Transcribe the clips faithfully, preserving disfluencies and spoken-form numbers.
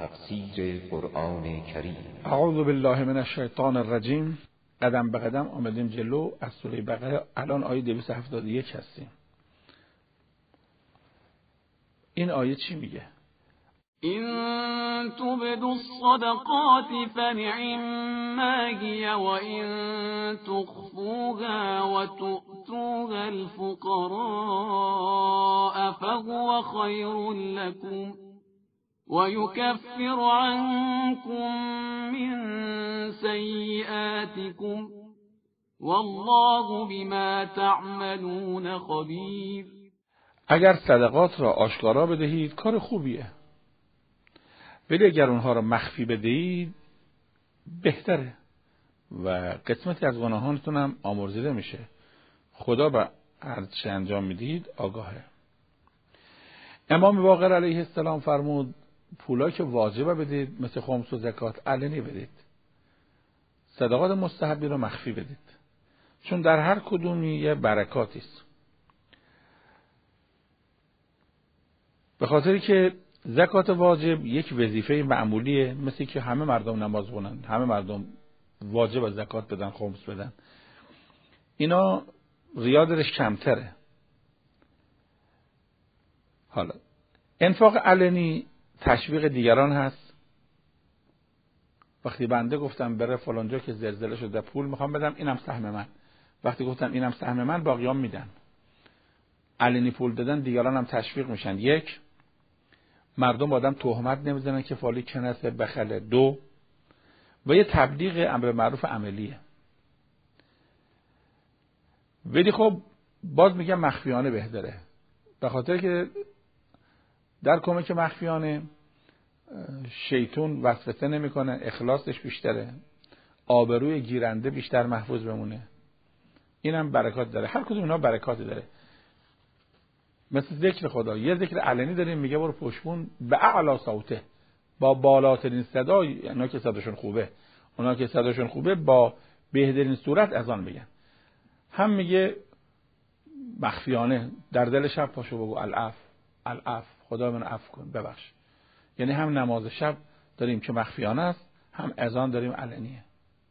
تفسیر قرآن کریم. اعوذ بالله من الشیطان الرجیم. قدم به قدم آمدیم جلو از سوره بقره. الان آیه دویست و هفتاد و یک هستیم. این آیه چی میگه؟ إن تبدوا الصدقات فنعما هي وإن تخفوها وتؤتوها الفقراء فهو خير لكم ويكفر عنكم من سيئاتكم والله بما تعملون خبير. اگر صدقات را آشکارا بدهید کار خوبیه، ولی اگر اونها را مخفی بدهید بهتره و قسمتی از گناهانتون هم آمرزیده میشه. خدا به هر چه انجام میدید آگاهه. امام باقر علیه السلام فرمود پولا که واجبه بدید مثل خمس و زکات علنی بدید، صدقات مستحبی رو مخفی بدید، چون در هر کدومی یه برکاتی است. به خاطری که زکات واجب یک وظیفه معمولیه، مثل که همه مردم نماز خونن، همه مردم واجب زکات بدن، خمس بدن. اینا ریا درش کمتره. حالا انفاق علنی تشویق دیگران هست. وقتی بنده گفتم بره فلانجا که زلزله شده پول میخوام بدم، اینم سهم من. وقتی گفتم اینم سهم من، باقیام میدن. علنی پول دادن دیگران هم تشویق میشن. یک، مردم آدم تهمت نمیزنن که فالی کنسه بخله. دو، و یه تبلیغ امر معروف عملیه. ولی خب باز میگم مخفیانه بهتره، به خاطر که در کمک مخفیانه شیطون وسوسه نمیکنه، اخلاصش بیشتره، آبروی گیرنده بیشتر محفوظ بمونه. اینم برکات داره. هر کدوم اینا برکاتی داره. مثل ذکر خدا، یه ذکر علنی داریم میگه برو پشتبون به اعلی صوته، با بالاترین صدا. اونا که صداشون خوبه اونا که صداشون خوبه با بهترین صورت اذان بگن. هم میگه مخفیانه در دل شب پاشو بگو العفو العفو، خدا من عفو کن ببخش. یعنی هم نماز شب داریم که مخفیانه است، هم اذان داریم علنیه.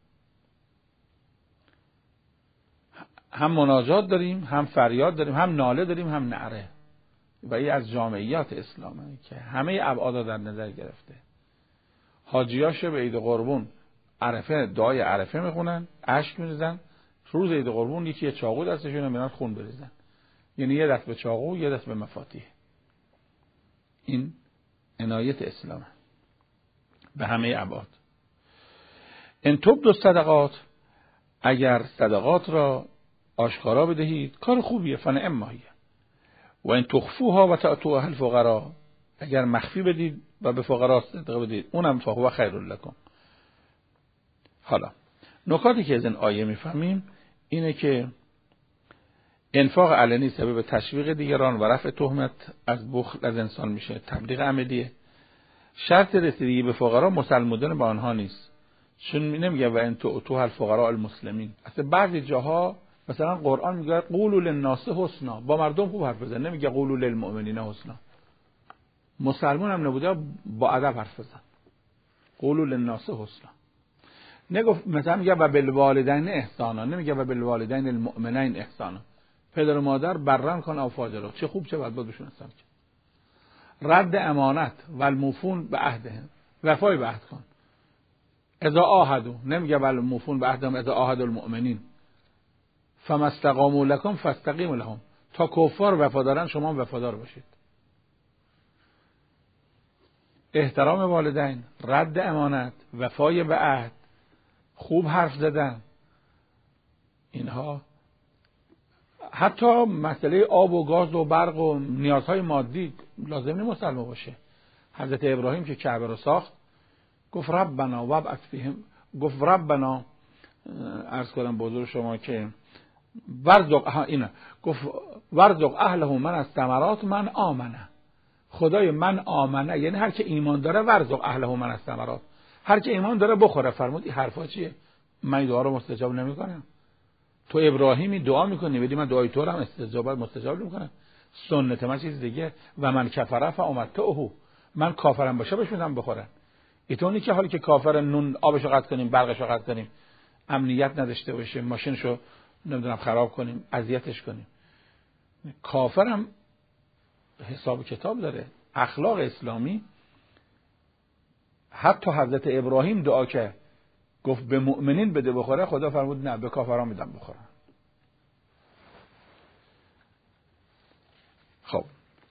هم مناجات داریم، هم فریاد داریم، هم ناله داریم، هم نعره. و این از جامعیات اسلامه که همه ابعاد در نظر گرفته. حاجیاش به عید قربون عرفه دعای عرفه میخونن، اشک میریزن. روز عید قربون یکی چاقو دستشون میارن خون بریزن. یعنی یه دست به چاقو، یه دست به مفاتیح. این عنایت اسلامه به همه ابعاد. ان تبدوا الصدقات، اگر صدقات را آشکارا بدهید کار خوبیه، فنعما هی. و ان تخفوها و تأتوها الفقراء، اگر مخفی بدید و به فقرا صدقه بدید اونم فهو خیر لکم. حالا نکاتی که از این آیه میفهمیم اینه که انفاق علنی سبب تشویق دیگران و رفع تهمت از بخل از انسان میشه، تبلیغ عملیه. شرط رسیدگی به فقرا مسلمودن به آنها نیست، چون نمیگه و ان تؤتوها الفقراء المسلمین. اصلا بعضی جاها مثلا قرآن میگه قولوا للناس حسنا، با مردم خوب حرف بزن، نمیگه قولوا للمؤمنین حسنا. مسلمان هم نبوده با ادب حرف بزن، قولوا للناس حسنا. نگفت مثلا میگه و بالوالدین احسانا، نمیگه و بالوالدین المؤمنین احسانا. پدر و مادر برن کن او فاجرا، چه خوب چه بد باشون هستن. رد امانت و الموفون به عهدهم، وفای به عهد کن. اذا عاهدوا، نمیگه بل موفون به عهدهم اذا عاهدوا المؤمنین فما استقاموا لكم فاستقیموا لهم. تا کفار وفادارن شما هم وفادار باشید. احترام والدین، رد امانت، وفای به عهد، خوب حرف زدن، اینها حتی مسئله آب و گاز و برق و نیازهای مادی لازم نیست مسلمان باشه. حضرت ابراهیم که کعبه رو ساخت گفت ربنا وابعث فیهم، گفت ربنا عرض کنم بزرگ شما که ورزق اینا، گفت ورزق اهله من از ثمرات من آمنه. خدای من آمنه یعنی هر که ایمان داره، ورزق اهله من از ثمرات، هر که ایمان داره بخوره. فرمود این حرفا چیه؟ من دعا رو مستجاب نمیکنم. تو ابراهیمی دعا میکنی ولی من دعای تو رو هم استجابت مستجاب نمیکنم. سنت من چیز دیگه. و من کفر فامتعه، من کافرم باشه بهش میدم بخورن. اینطوری که حالی که کافر نون آبشو قطع کنیم، برقشو قطع کنیم، امنیت نداشته باشه، ماشینشو نمیدونم خراب کنیم، اذیتش کنیم. کافرم حساب کتاب داره. اخلاق اسلامی، حتی حضرت ابراهیم دعا که گفت به مؤمنین بده بخوره، خدا فرمود نه، به کافران میدم بخورن. خب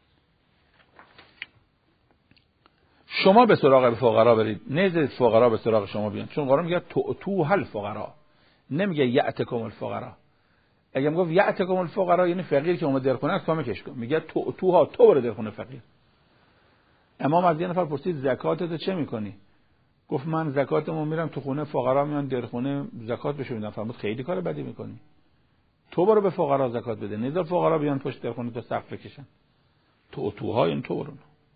شما به سراغ فقرا برید، نذارید فقرا به سراغ شما بیان، چون قرآن میگه تو تو هل فقرا، نمیگه یأتکم الفقرا. اگه میگه یأتکم الفقرا یعنی فقیر که اومد در خونه است کمکش کن، میگه تو توها تو برو در خونه فقیر. امام از یه نفر پرسید زکاتت چه میکنی؟ گفت من زکاتمو میرم تو خونه فقرا میان در خونه زکات بهشون میدم. فرمود خیلی کار بدی میکنی، تو برو به فقرا زکات بده، نذار فقرا بیان پشت در خونه تو صف بکشن. تو توها این تو برو.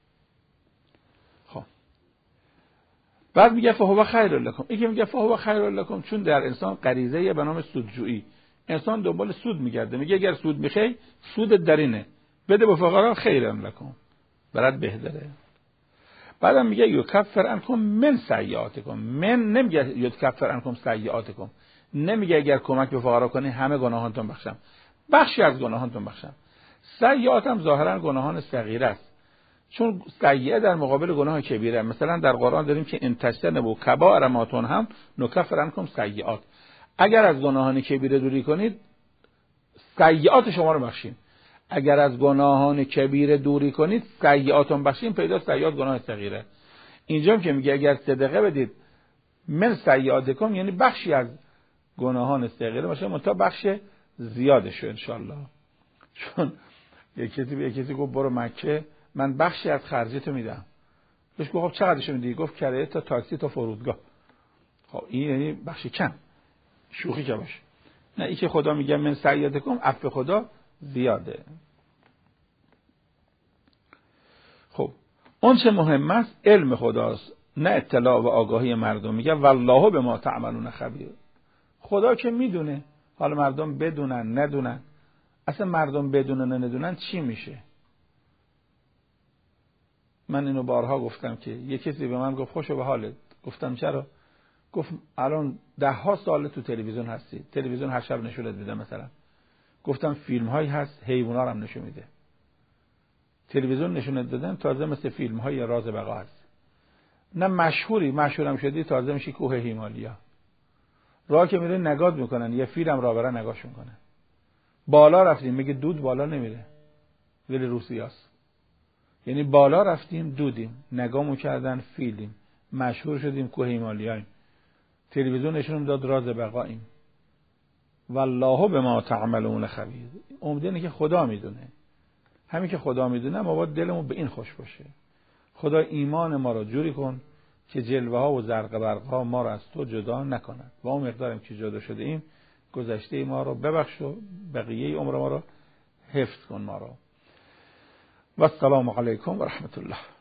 خب بعد میگه فهو خیر لکم. این که میگه فهو خیر لکم چون در انسان غریزه به نام سودجویی، انسان دنبال سود میگرده، میگه اگر سود میخوای سود درینه، بده به فقرا خیر لکم، برات بهتره. بعدم میگه یکفر عنکم من سیئاتکم. من نمیگه یکفر عنکم سیئاتکم، نمیگه اگر کمک به فقرا کنی همه گناهانتون بخشم، بخشی از گناهانتون بخشم. سیئات هم ظاهرا گناهان صغیره است، چون سیئه در مقابل گناه کبیره. مثلا در قرآن داریم که ان تجتنبوا کبائر ما تنهون نکفر عنکم سیئات. اگر از گناهان کبیره دوری کنید سیئات شما رو بخشیم، اگر از گناهان کبیره دوری کنید سیئاتون بخشیم. پیدا سیئات گناه صغیره. اینجا هم که میگه اگر صدقه بدید من سیئاتکم یعنی بخشی از گناهان صغیره باشه، منتها بخش زیادشه ان شاء الله. چون یکی کسی به کسی گفت برو مکه من بخشی از خرجتو میدم. بهش گفت خب چقدرشو میدی؟ گفت کرایه تا تاکسی تا فرودگاه. خب این یعنی بخش کم، شوخی که باشه. نه این که خدا میگه من سیئاتکم، عفو خدا زیاده. خب اون چه مهم است علم خداست، نه اطلاع و آگاهی مردم. میگه والله بما تعملون خبیر. خدا که میدونه، حالا مردم بدونن ندونن. اصلا مردم بدونن ندونن چی میشه؟ من اینو بارها گفتم که یه کسی به من گفت خوشو به حالت. گفتم چرا؟ گفت الان ده ها سال تو تلویزیون هستی، تلویزیون هر شب نشونت میده مثلا. گفتم فیلم هایی هست حیونا رو هم نشون میده. تلویزیون نشونت دادن تازه مثل فیلم های راز بقا هست. نه مشهوری، مشهورم شدی تازه میشی کوه هیمالیا. راه که میره نگات میکنن، یه فیلم را برا نگاش میکنن. بالا رفتیم میگه دود بالا نمیره، ولی روسیاست. یعنی بالا رفتیم دودیم، نگامو کردن فیلم، مشهور شدیم کوه هیمالیاییم، تلویزیون نشون داد راز بقاییم. والله بما تعملون خبیر. امیده اینه که خدا میدونه. همین که خدا میدونه ما باید دلمون به این خوش باشه. خدا ایمان ما رو جوری کن که جلوه ها و زرق برق ها ما رو از تو جدا نکنند و اون مقداریم که جدا شده ایم گذشته ما رو ببخش و بقیه عمر ما رو حفظ کن ما رو. و السلام علیکم و رحمت الله.